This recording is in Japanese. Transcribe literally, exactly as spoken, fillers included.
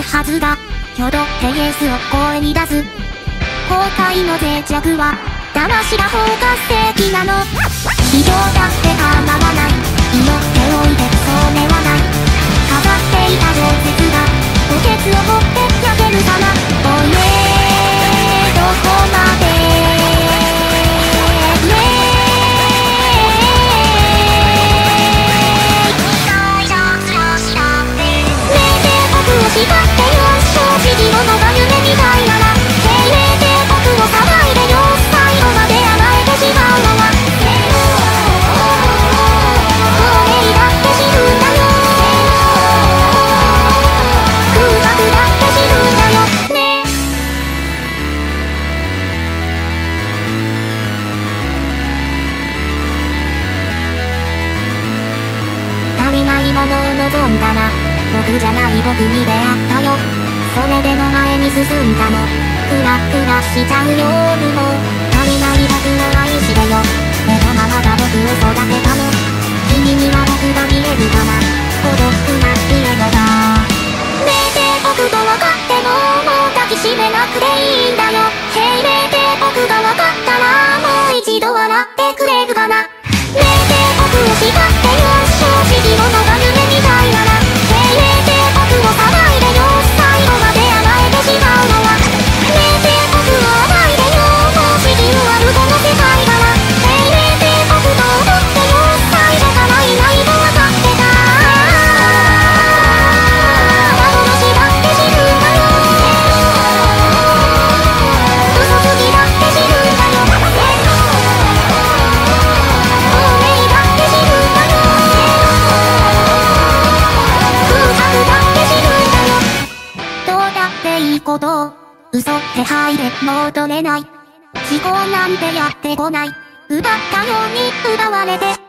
はずだ。挙動でイエスを声に出す。後悔の脆弱は騙しが包括的なの。非常だって構わない。祈っておいてそうねはない。飾っていた情熱が墓穴を掘って焼けるかな。おいねどこまでね大丈夫をしたってねえ帝国を叱ってよ正直者が夢みたいなら精霊帝国を騒いでよ最後まで甘えてしまうのは俺にだって死ぬんだよ空白だって死ぬんだよね足りないものを望んだら僕じゃない僕に出会ったよ。それでも前に進んだの。クラクラしちゃうよ夜も足りない僕を愛してよ。寝たままだ僕を育てたの。君には僕が見えるかな。孤独な家のだねえ帝国と分かってももう抱きしめなくていいんだよ。へいねえ帝国が分かったらもう一度笑ってくれるかな。ねえ帝国を叱ってよ正直者が夢みたいなら精霊帝国を騒いでよ最後まで甘えてしまうのはねえ帝国を暴いでよもう地球あるこの世界から精霊帝国と踊ってよ最後からいないと分かってた幻だって死ぬんだよ嘘つきだって死ぬんだよ亡命だって死ぬんだよ空白だって死ぬんだよどうだっていいことを嘘手配でもう取れない思考なんてやってこない奪ったように奪われて